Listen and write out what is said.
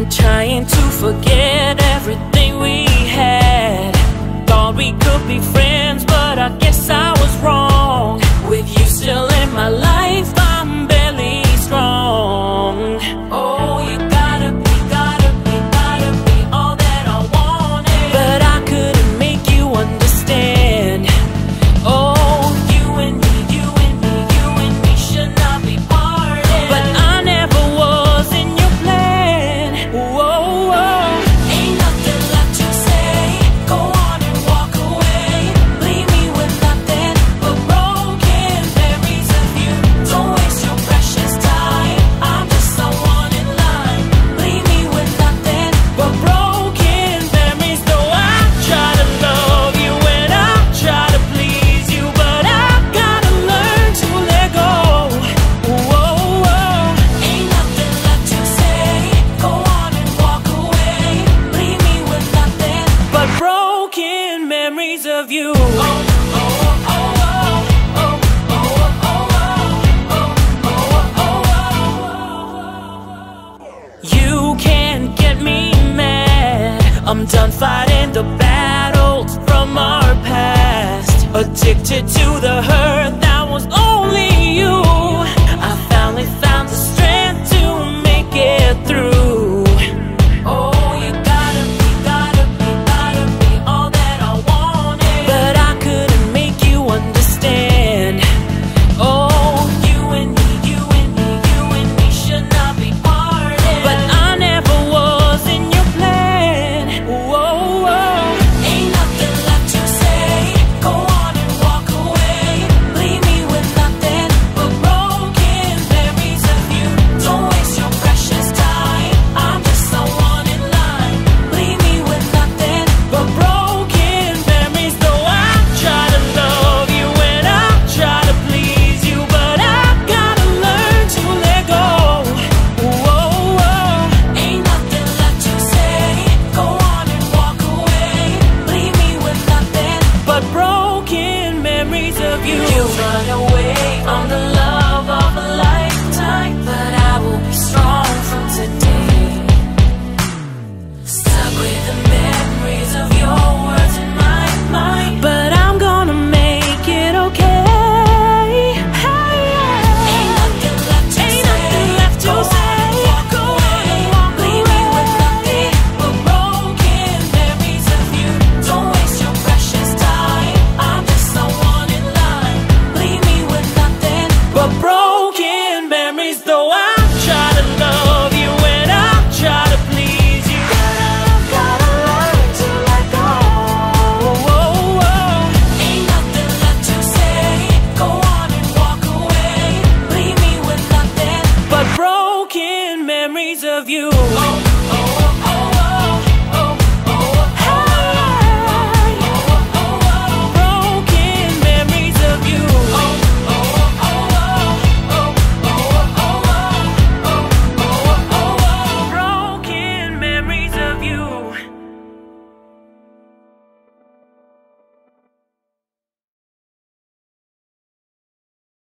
I'm trying to forget everything we had. Thought we could be friends, but I guess I was wrong. With you still in my life, I'm barely strong. Oh, you gotta be all that I wanted, but I couldn't make you understand. Oh, you and me should not be parted, but I never was in your plan. Whoa, whoa. Ain't nothing left to say. Go on and walk away. Leave me with nothing but broken memories of you. Don't waste your precious time. I'm just someone in line. Leave me with nothing but broken memories. Though I try to love you and I try to please you, but I gotta learn to let go. Whoa, whoa. Ain't nothing left to say. Go on and walk away. Leave me with nothing but broken memories of you. You can't get me mad. I'm done fighting the battles from our past. Addicted to the hurt